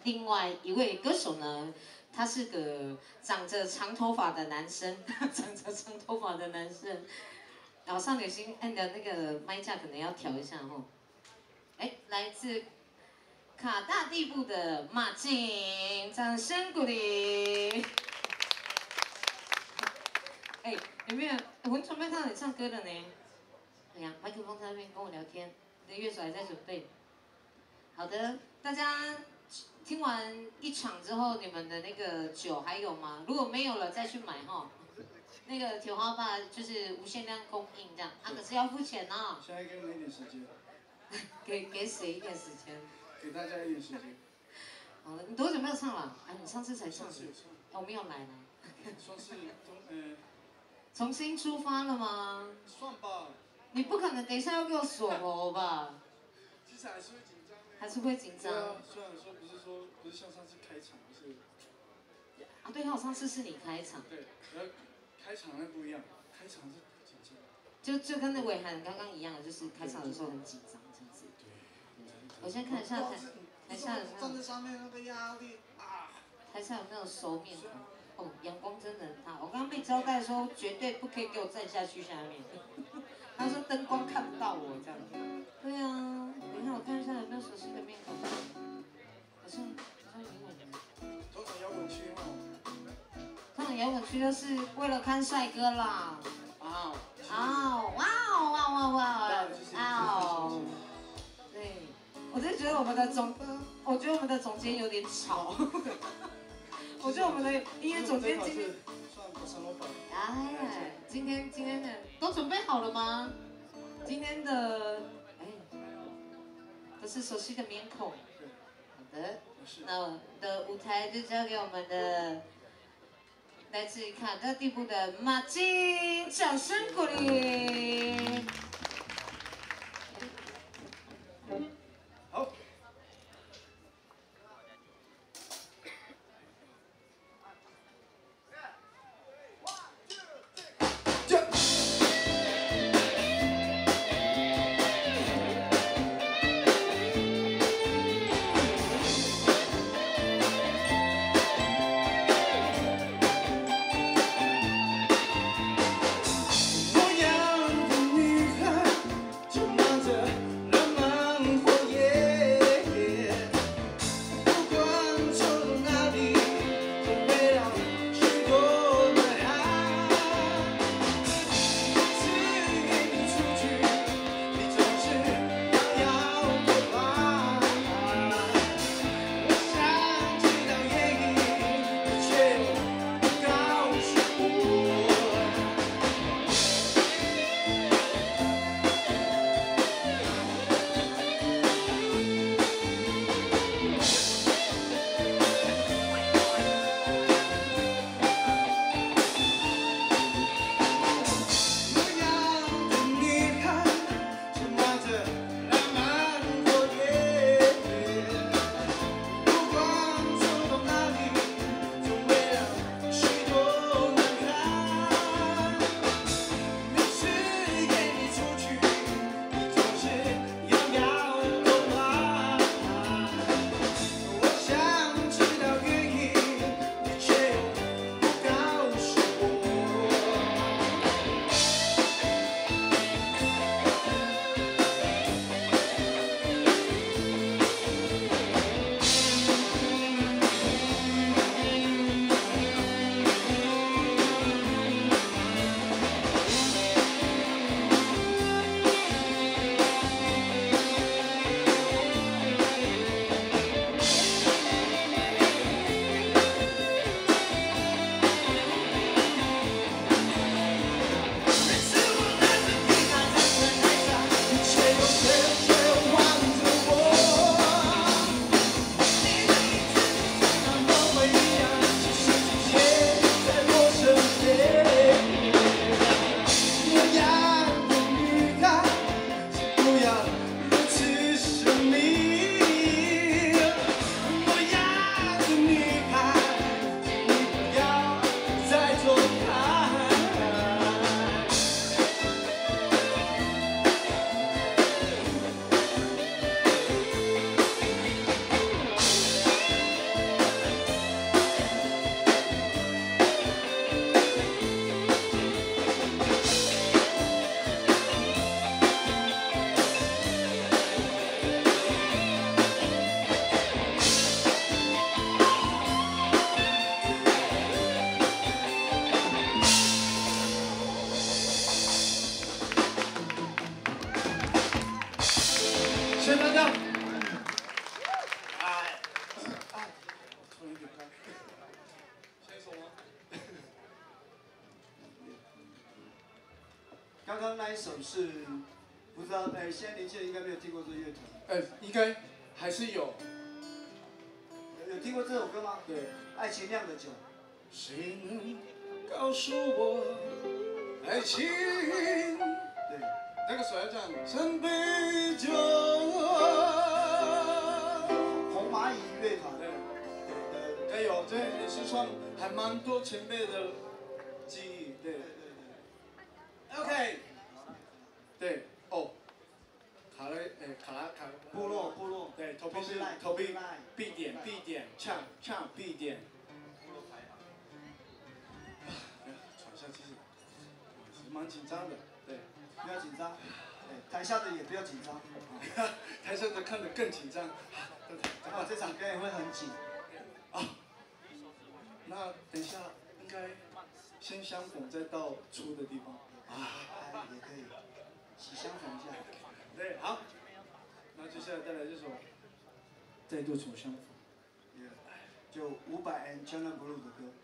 另外一位歌手呢，他是个长着长头发的男生，长着长头发的男生。然后少女心按的那个麦架可能要调一下吼。哎，来自卡大地部的马静，掌声鼓励。哎，有没有？我很准备看到你唱歌了呢。哎呀，麦克风在那边跟我聊天，你的乐手还在准备。好的，大家听完一场之后，你们的那个酒还有吗？如果没有了，再去买哈。那个铁花吧就是无限量供应这样啊，可是要付钱哦。 现在给你们一点时间。 给谁一点时间？ 给大家一点时间。 好了，你多久没有唱了？哎，你上次才唱。我没有来呢。 算是重新出发了吗？ 算吧。 你不可能等一下要给我锁喉吧？ 其实还是会紧张。 还是会紧张。 对啊，虽然说不是像上次开场是。 啊，对，我上次是你开场。 对，开场那不一样，开场是紧张。 就跟那伟涵刚刚一样，就是开场的时候很紧张这样子。对。我先看一下台下有没有。 站在上面那个压力啊。 台下有没有熟面孔？哦，阳光真的很大。我刚刚被交代说绝对不可以给我站下去下面。他说灯光看不到我这样。对啊，等一下我看一下有没有熟悉的面孔。好像有。 通常摇滚区哦。 通常摇滚区就是为了看帅哥啦。 啊。 哦，哇哦哇哇哇哦！对，我就觉得我们的总监有点吵。我觉得我们的音乐总监今天，哎，今天的都准备好了吗？今天的都是熟悉的面孔。好的，那我们的舞台就交给我们的来自卡大地部的马静，掌声鼓励。 好。我要的女孩刚刚那一首是，不知道现在年轻人应该没有听过这个乐团。 应该还是有。 有听过这首歌吗？ 对。 爱情酿的酒。 谁能告诉我，爱情？ 对。 那个时候要这样，三杯酒。 红蚂蚁乐团。 对。还有，这也是算还蛮多前辈的记忆。对。OK。对。哦。卡拉。 部落。 对，头皮必点，唱必点。喘下气，蛮紧张的，对， 不要紧张，对，台下的也不要紧张， 台上的看得更紧张。 哇，这场表演会很紧。 啊，那等一下应该先相逢，再到出的地方。 也可以，起相逢一下。 对，好，那接下来带来这首《再度重相逢》。 就伍佰 and China Blue 的歌。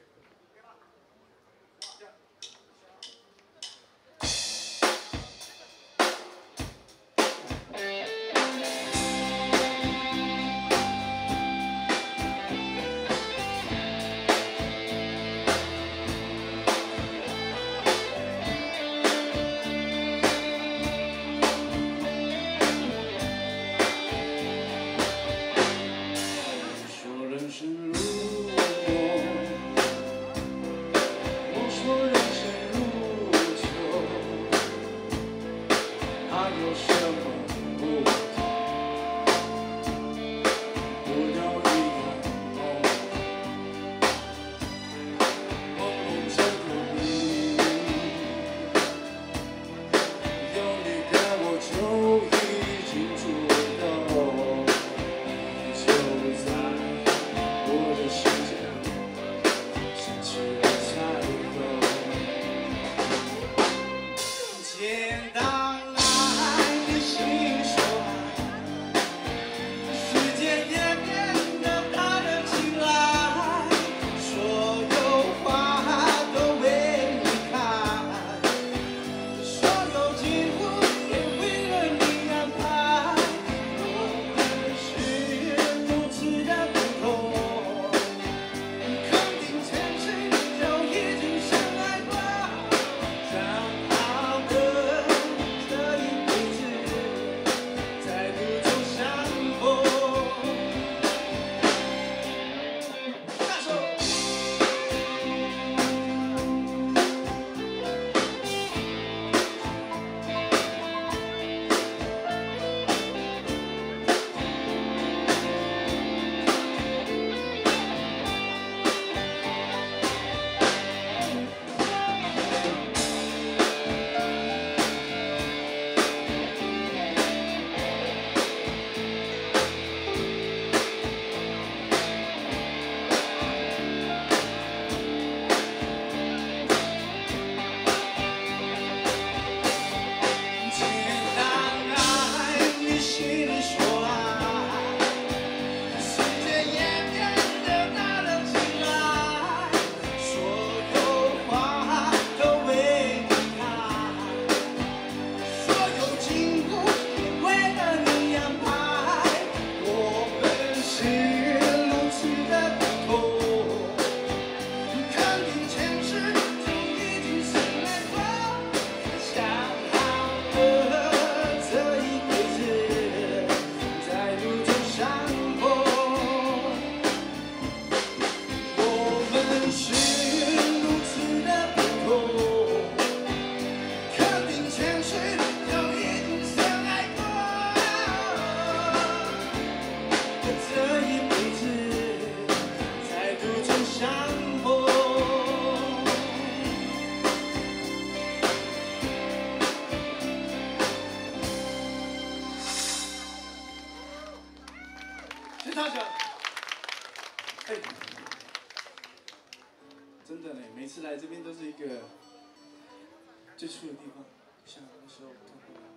真的呢，每次来这边都是一个最初的地方，像那时候看过。